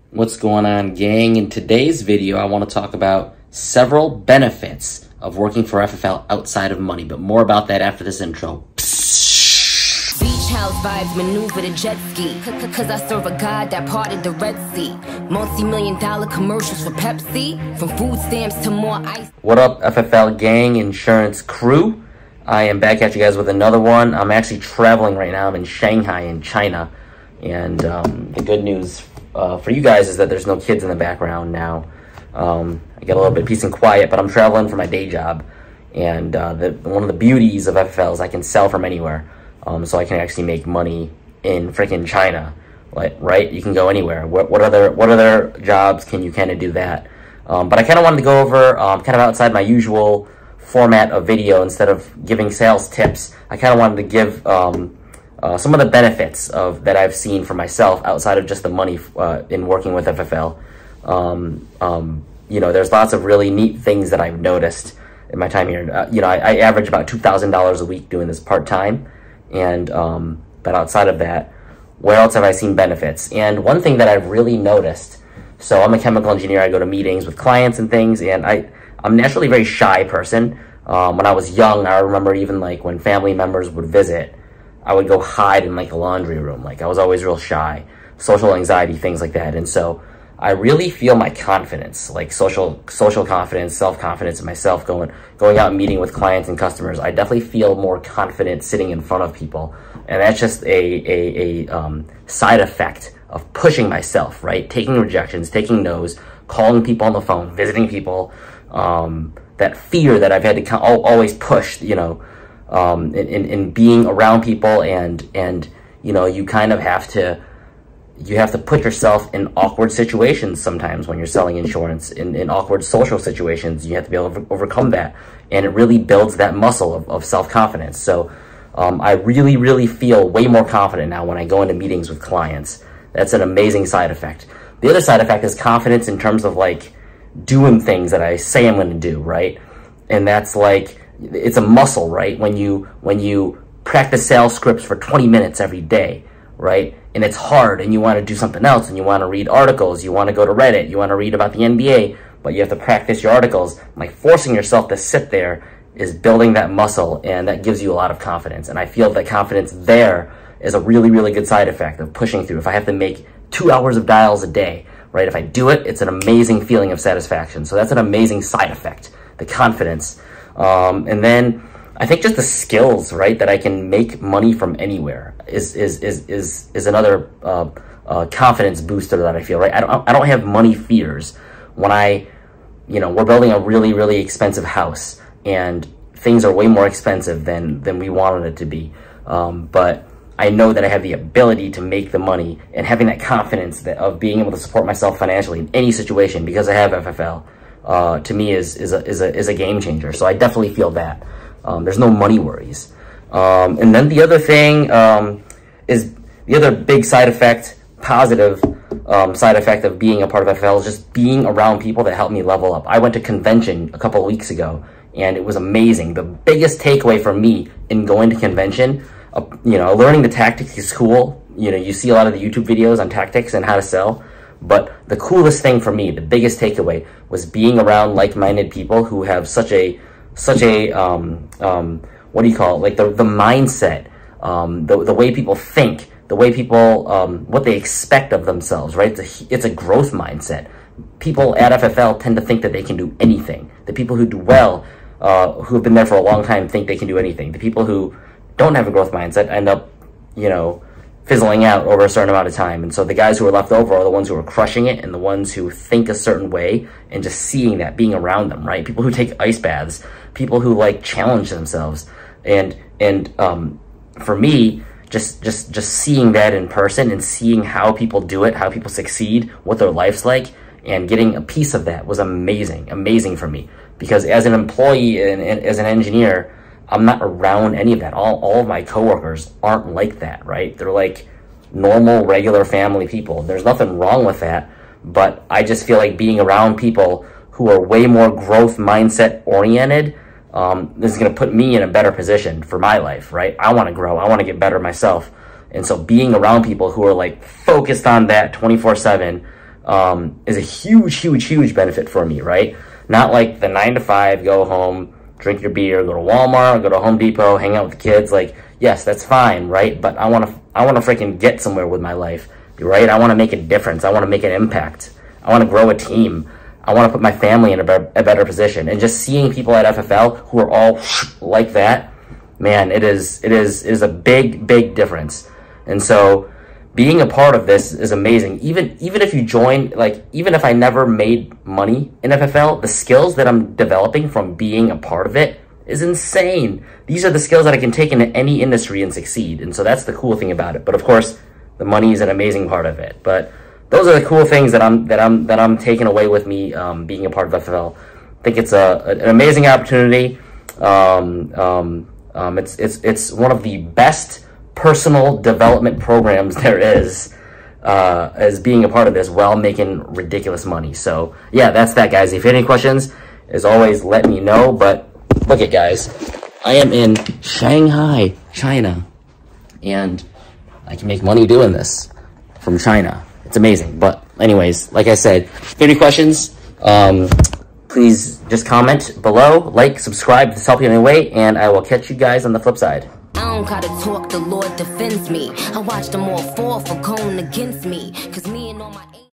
What's going on, gang? In today's video, I want to talk about several benefits of working for FFL outside of money, but more about that after this intro. Beach house vibes, maneuver the jet ski, cause I serve a God that parted the Red Sea. Multi-million-dollar commercials for Pepsi, from food stamps to more ice. What up, FFL gang, insurance crew? I am back at you guys with another one. I'm actually traveling right now. I'm in Shanghai in China, and the good news for you guys is that there's no kids in the background now. I get a little bit of peace and quiet, but I'm traveling for my day job, and one of the beauties of FFL is I can sell from anywhere, so I can actually make money in freaking China, right? You can go anywhere. What other jobs can you kind of do that? But I kind of wanted to go over kind of outside my usual format of video. Instead of giving sales tips, I kind of wanted to give some of the benefits that I've seen for myself outside of just the money in working with FFL. You know, there's lots of really neat things that I've noticed in my time here. You know, I average about $2,000 a week doing this part-time, and but outside of that, where else have I seen benefits? And one thing that I've really noticed, so I'm a chemical engineer, I go to meetings with clients and things, and I'm naturally a very shy person. When I was young, I remember even like when family members would visit, I would go hide in like a laundry room. Like I was always real shy, social anxiety, things like that. And so I really feel my confidence, like social confidence, self-confidence in myself going out and meeting with clients and customers. I definitely feel more confident sitting in front of people. And that's just a side effect of pushing myself, right? Taking rejections, taking no's, calling people on the phone, visiting people, that fear that I've had to always push, you know, in being around people, and you know, you kind of have to put yourself in awkward situations sometimes when you're selling insurance, in awkward social situations. You have to be able to overcome that, and it really builds that muscle of self-confidence. So I really feel way more confident now when I go into meetings with clients. That's an amazing side effect. The other side effect is confidence in terms of like doing things that I say I'm going to do, right? And that's like, it's a muscle, right? When you practice sales scripts for 20 minutes every day, right? And it's hard, and you want to do something else, and you want to read articles, you want to go to Reddit, you want to read about the NBA, but you have to practice your articles. Like forcing yourself to sit there is building that muscle, and that gives you a lot of confidence. And I feel that confidence there is a really good side effect of pushing through. If I have to make 2 hours of dials a day, right? If I do it, it's an amazing feeling of satisfaction. So that's an amazing side effect, the confidence. And then I think just the skills, right, that I can make money from anywhere is another confidence booster that I feel, right? I don't have money fears when you know, we're building a really expensive house, and things are way more expensive than we wanted it to be. But I know that I have the ability to make the money, and having that confidence of being able to support myself financially in any situation because I have FFL. To me is a game changer. So I definitely feel that. There's no money worries. And then the other thing is the other big side effect, positive side effect of being a part of FFL is just being around people that help me level up. I went to convention a couple of weeks ago, and it was amazing. The biggest takeaway for me in going to convention, you know, learning the tactics is cool. You know, you see a lot of the YouTube videos on tactics and how to sell. But the coolest thing for me, the biggest takeaway, was being around like-minded people who have such a what do you call it? Like the mindset, the way people think, the way people, what they expect of themselves, right? It's a growth mindset. People at FFL tend to think that they can do anything. The people who do well, who have been there for a long time, think they can do anything. The people who don't have a growth mindset end up, you know, fizzling out over a certain amount of time. And so the guys who are left over are the ones who are crushing it, and the ones who think a certain way, and just seeing that, being around them, right? People who take ice baths, people who like challenge themselves. And for me, just seeing that in person and seeing how people do it, how people succeed, what their life's like, and getting a piece of that was amazing for me. Because as an employee and as an engineer, I'm not around any of that. All of my coworkers aren't like that, right? They're like normal, regular family people. There's nothing wrong with that, but I just feel like being around people who are way more growth mindset oriented, this is going to put me in a better position for my life, right? I want to grow. I want to get better myself. And so being around people who are like focused on that 24/7, is a huge benefit for me, right? Not like the 9 to 5, go home, drink your beer, go to Walmart, go to Home Depot, hang out with the kids. Like, yes, that's fine, right? But I want to freaking get somewhere with my life, right? I want to make a difference. I want to make an impact. I want to grow a team. I want to put my family in a better position. And just seeing people at FFL who are all like that, man, it is a big difference. And so being a part of this is amazing. Even if you join, like, even if I never made money in FFL, the skills that I'm developing from being a part of it is insane. These are the skills that I can take into any industry and succeed. And so that's the cool thing about it. But of course, the money is an amazing part of it. But those are the cool things that I'm taking away with me being a part of FFL. I think it's an amazing opportunity. It's one of the best personal development programs there is, as being a part of this while making ridiculous money. So yeah, that's that, guys. If you have any questions, as always, let me know. But look at, guys, I am in Shanghai, China, and I can make money doing this from China. It's amazing. But anyways, like I said, if you have any questions, please just comment below, like, subscribe, this helps you in any way, and I will catch you guys on the flip side. I don't gotta talk, the Lord defends me. I watch them all fall for going against me. Cause me and all my